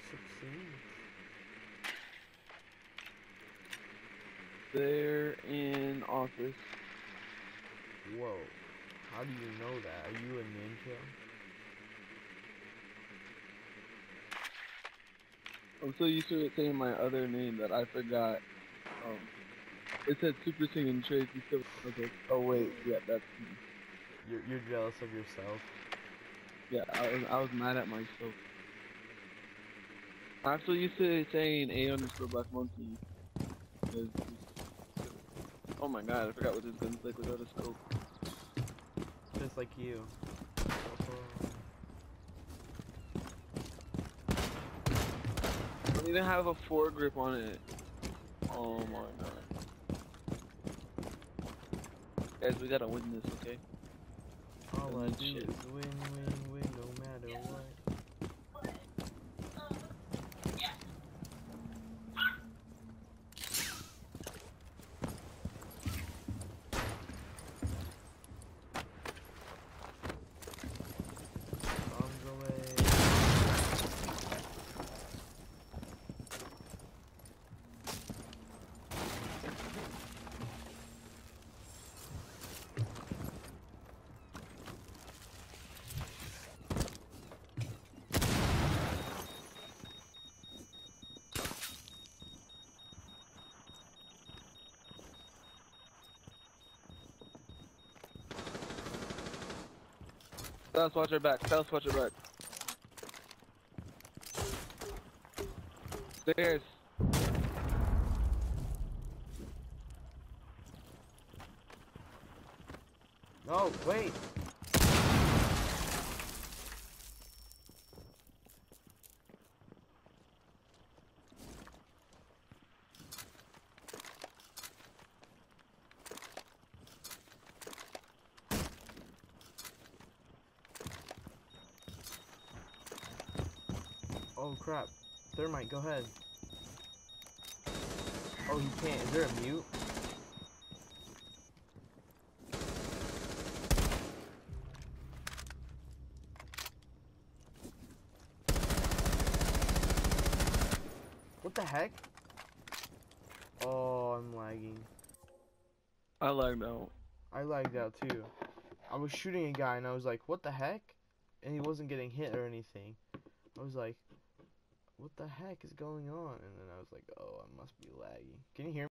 succeed? They're in office. Whoa. How do you know that? Are you a ninja? I'm so used to it saying my other name that I forgot. It said Super Singing Tracy Silver. I was like, oh wait, yeah, that's me. You're jealous of yourself. Yeah, I was mad at myself. I'm so used to saying A_Black Monkey. 'Cause oh my god, I forgot what this gun's like without a scope. Just like you. I don't even have a foregrip on it. Oh my god. Guys, we gotta win this, okay? All I do Shit. is win, win, win, no matter what. Bombs away. Let's watch our back. Let's watch our back. Stairs. No, wait. Oh crap. Thermite, go ahead. Oh, he can't. Is there a mute? What the heck? Oh, I'm lagging. I lagged out. I lagged out too. I was shooting a guy and I was like, what the heck? And he wasn't getting hit or anything. I was like, what the heck is going on? And then I was like, oh, I must be lagging. Can you hear me?